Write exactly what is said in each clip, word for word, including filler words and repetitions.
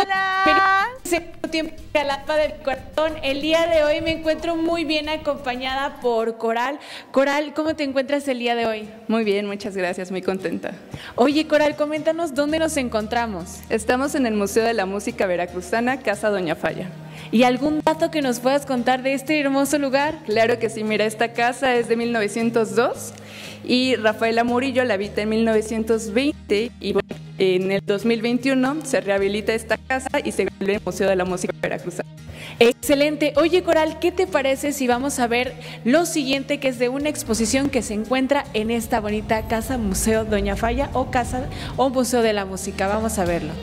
Hola. Tiempo Jalapa del corazón. El día de hoy me encuentro muy bien acompañada por Coral. Coral, ¿cómo te encuentras el día de hoy? Muy bien, muchas gracias, muy contenta. Oye, Coral, coméntanos dónde nos encontramos. Estamos en el Museo de la Música Veracruzana, Casa Doña Falla. ¿Y algún dato que nos puedas contar de este hermoso lugar? Claro que sí, mira, esta casa es de mil novecientos dos y Rafaela Murillo la habita en mil novecientos veinte y bueno, en el dos mil veintiuno se rehabilita esta casa y se vuelve el Museo de la Música Veracruzana. Excelente. Oye, Coral, ¿qué te parece si vamos a ver lo siguiente, que es de una exposición que se encuentra en esta bonita casa Museo Doña Falla o Casa o Museo de la Música? Vamos a verlo.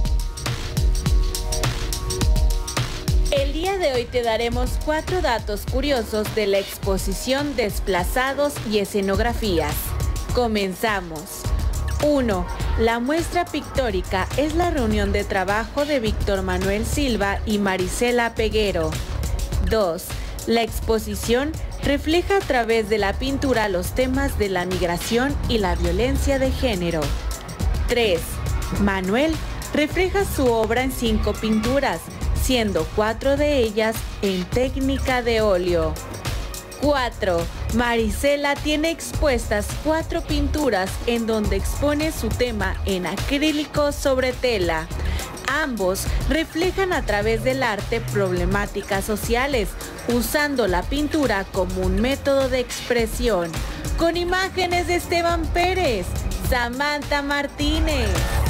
El día de hoy te daremos cuatro datos curiosos de la exposición Desplazados y Escenografías. Comenzamos. uno. La muestra pictórica es la reunión de trabajo de Víctor Manuel Silva y Marisela Peguero. dos. La exposición refleja a través de la pintura los temas de la migración y la violencia de género. tres. Manuel refleja su obra en cinco pinturas, siendo cuatro de ellas en técnica de óleo. cuatro. Marisela tiene expuestas cuatro pinturas en donde expone su tema en acrílico sobre tela. Ambos reflejan a través del arte problemáticas sociales, usando la pintura como un método de expresión. Con imágenes de Esteban Pérez, Samantha Martínez.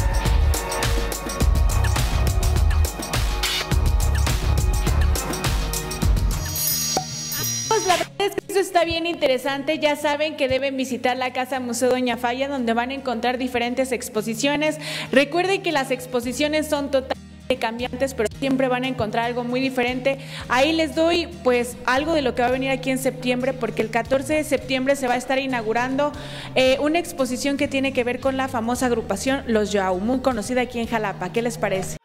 La verdad es que eso está bien interesante. Ya saben que deben visitar la Casa Museo Doña Falla, donde van a encontrar diferentes exposiciones. Recuerden que las exposiciones son totalmente cambiantes, pero siempre van a encontrar algo muy diferente. Ahí les doy pues algo de lo que va a venir aquí en septiembre, porque el catorce de septiembre se va a estar inaugurando eh, una exposición que tiene que ver con la famosa agrupación Los Yao, muy conocida aquí en Jalapa. ¿Qué les parece?